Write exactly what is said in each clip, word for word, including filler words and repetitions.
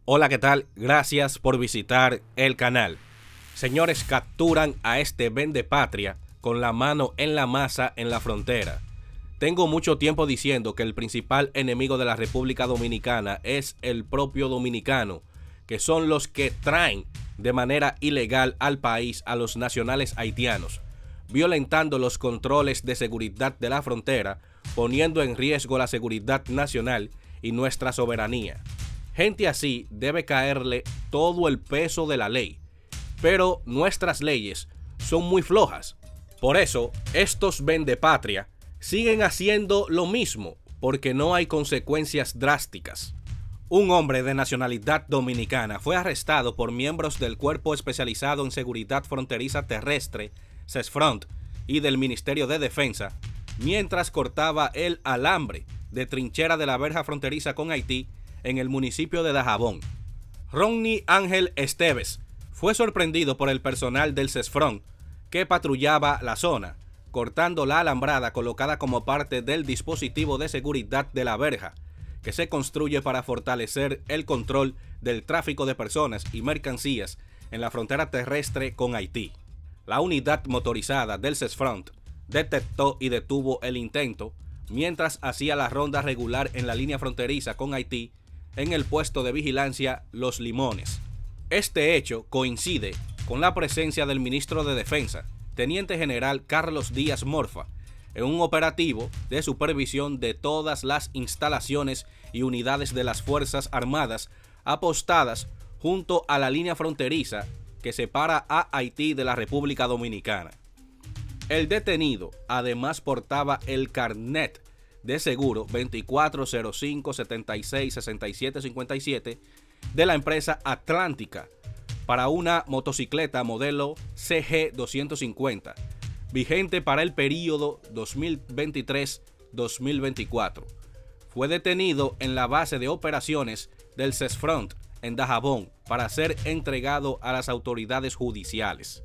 Hola, ¿qué tal? Gracias por visitar el canal. Señores, capturan a este vendepatria con la mano en la masa en la frontera. Tengo mucho tiempo diciendo que el principal enemigo de la República Dominicana es el propio dominicano, que son los que traen de manera ilegal al país a los nacionales haitianos, violentando los controles de seguridad de la frontera, poniendo en riesgo la seguridad nacional y nuestra soberanía. Gente así debe caerle todo el peso de la ley, pero nuestras leyes son muy flojas. Por eso, estos vendepatria siguen haciendo lo mismo, porque no hay consecuencias drásticas. Un hombre de nacionalidad dominicana fue arrestado por miembros del Cuerpo Especializado en Seguridad Fronteriza Terrestre, CESFRONT, y del Ministerio de Defensa, mientras cortaba el alambre de trinchera de la verja fronteriza con Haití en el municipio de Dajabón. Ronnie Ángel Esteves fue sorprendido por el personal del CESFRONT que patrullaba la zona, cortando la alambrada colocada como parte del dispositivo de seguridad de la verja, que se construye para fortalecer el control del tráfico de personas y mercancías en la frontera terrestre con Haití. La unidad motorizada del CESFRONT detectó y detuvo el intento mientras hacía la ronda regular en la línea fronteriza con Haití en el puesto de vigilancia Los Limones. Este hecho coincide con la presencia del ministro de Defensa, Teniente General Carlos Díaz Morfa, en un operativo de supervisión de todas las instalaciones y unidades de las Fuerzas Armadas apostadas junto a la línea fronteriza que separa a Haití de la República Dominicana. El detenido además portaba el carnet de seguro veinticuatro cero cinco setenta y seis sesenta y siete cincuenta y siete de la empresa Atlántica para una motocicleta modelo C G doscientos cincuenta, vigente para el periodo dos mil veintitrés dos mil veinticuatro. Fue detenido en la base de operaciones del CESFRONT en Dajabón para ser entregado a las autoridades judiciales.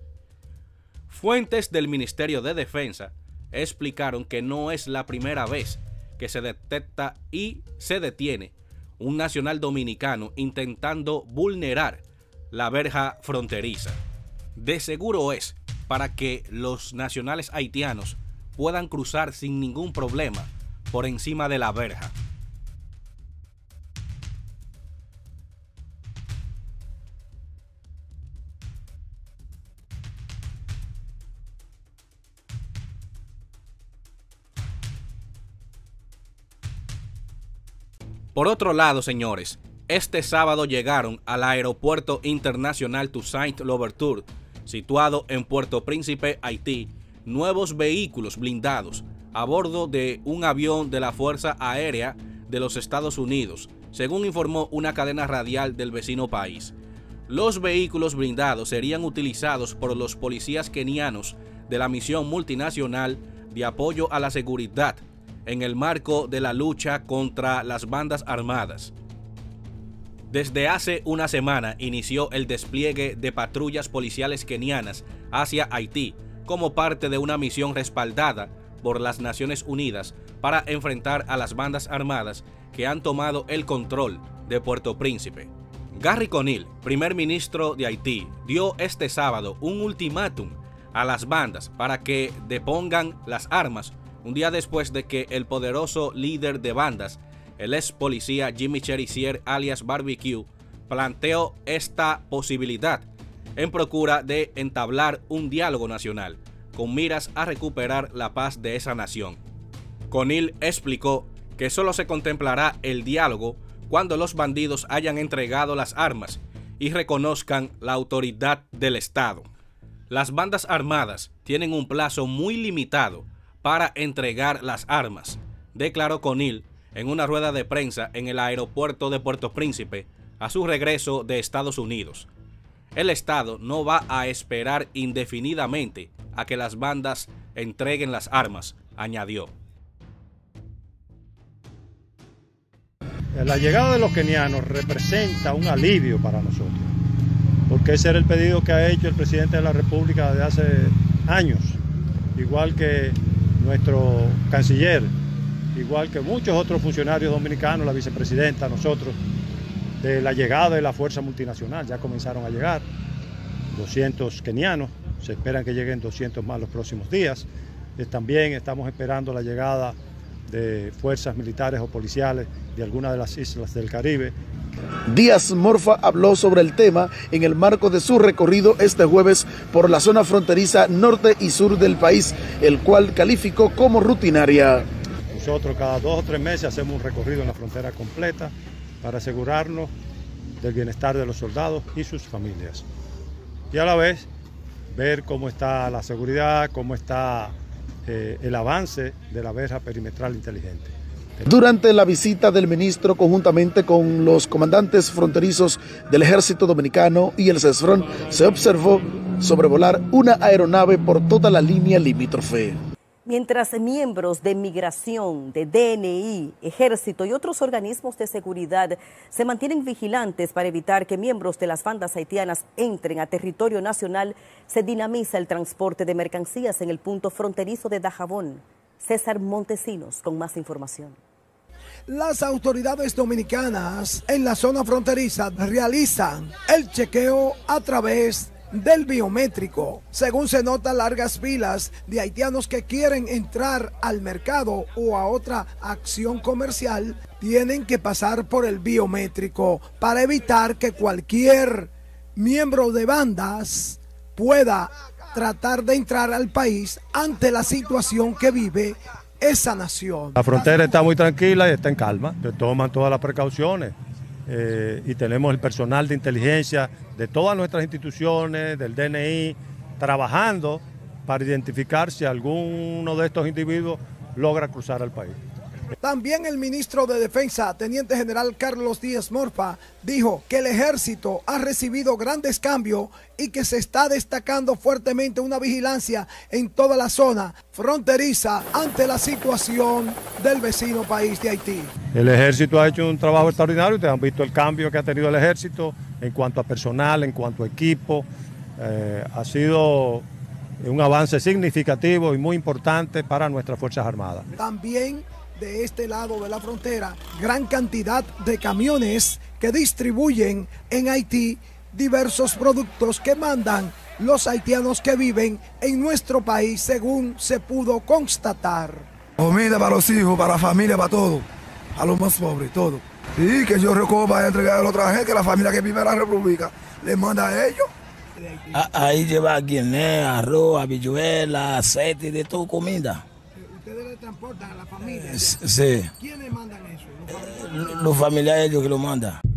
Fuentes del Ministerio de Defensa explicaron que no es la primera vez que se detecta y se detiene un nacional dominicano intentando vulnerar la verja fronteriza. De seguro es para que los nacionales haitianos puedan cruzar sin ningún problema por encima de la verja. Por otro lado, señores, este sábado llegaron al Aeropuerto Internacional Toussaint Louverture, situado en Puerto Príncipe, Haití, nuevos vehículos blindados a bordo de un avión de la Fuerza Aérea de los Estados Unidos, según informó una cadena radial del vecino país. Los vehículos blindados serían utilizados por los policías kenianos de la misión multinacional de apoyo a la seguridad en el marco de la lucha contra las bandas armadas. Desde hace una semana inició el despliegue de patrullas policiales kenianas hacia Haití como parte de una misión respaldada por las Naciones Unidas para enfrentar a las bandas armadas que han tomado el control de Puerto Príncipe. Gary Conille, primer ministro de Haití, dio este sábado un ultimátum a las bandas para que depongan las armas un día después de que el poderoso líder de bandas, el ex policía Jimmy Cherisier alias Barbecue, planteó esta posibilidad en procura de entablar un diálogo nacional con miras a recuperar la paz de esa nación. Conille explicó que solo se contemplará el diálogo cuando los bandidos hayan entregado las armas y reconozcan la autoridad del Estado. Las bandas armadas tienen un plazo muy limitado para entregar las armas, declaró Conille en una rueda de prensa en el aeropuerto de Puerto Príncipe a su regreso de Estados Unidos. El Estado no va a esperar indefinidamente a que las bandas entreguen las armas, añadió. La llegada de los kenianos representa un alivio para nosotros, porque ese era el pedido que ha hecho el presidente de la República desde hace años, igual que nuestro canciller, igual que muchos otros funcionarios dominicanos, la vicepresidenta, nosotros. de la llegada de la fuerza multinacional. Ya comenzaron a llegar doscientos kenianos, se esperan que lleguen doscientos más los próximos días. Eh, también estamos esperando la llegada de fuerzas militares o policiales de algunas de las islas del Caribe. Díaz Morfa habló sobre el tema en el marco de su recorrido este jueves por la zona fronteriza norte y sur del país, el cual calificó como rutinaria. Nosotros cada dos o tres meses hacemos un recorrido en la frontera completa para asegurarnos del bienestar de los soldados y sus familias. Y a la vez ver cómo está la seguridad, cómo está eh, el avance de la verja perimetral inteligente. Durante la visita del ministro, conjuntamente con los comandantes fronterizos del Ejército Dominicano y el CESFRON, se observó sobrevolar una aeronave por toda la línea limítrofe. Mientras miembros de Migración, de D N I, Ejército y otros organismos de seguridad se mantienen vigilantes para evitar que miembros de las bandas haitianas entren a territorio nacional, se dinamiza el transporte de mercancías en el punto fronterizo de Dajabón. César Montesinos con más información. Las autoridades dominicanas en la zona fronteriza realizan el chequeo a través del biométrico. Según se nota, largas filas de haitianos que quieren entrar al mercado o a otra acción comercial tienen que pasar por el biométrico para evitar que cualquier miembro de bandas pueda tratar de entrar al país ante la situación que vive esa nación. La frontera está muy tranquila y está en calma, se toman todas las precauciones eh, y tenemos el personal de inteligencia de todas nuestras instituciones, del D N I, trabajando para identificar si alguno de estos individuos logra cruzar al país. También el ministro de Defensa, Teniente General Carlos Díaz Morfa, dijo que el ejército ha recibido grandes cambios y que se está destacando fuertemente una vigilancia en toda la zona fronteriza ante la situación del vecino país de Haití. El ejército ha hecho un trabajo extraordinario, ustedes han visto el cambio que ha tenido el ejército en cuanto a personal, en cuanto a equipo. Eh, ha sido un avance significativo y muy importante para nuestras Fuerzas Armadas. También de este lado de la frontera, gran cantidad de camiones que distribuyen en Haití diversos productos que mandan los haitianos que viven en nuestro país, según se pudo constatar. Comida para los hijos, para la familia, para todo, a los más pobres, todo. Sí, que yo recojo para entregar a los extranjeros, que la familia que vive en la República les manda a ellos. Ahí lleva guinea, arroz, habichuela, aceite y de todo comida. ¿Ustedes le transportan a la familia? Sí. ¿Quiénes mandan eso? Los familiares ellos que lo mandan.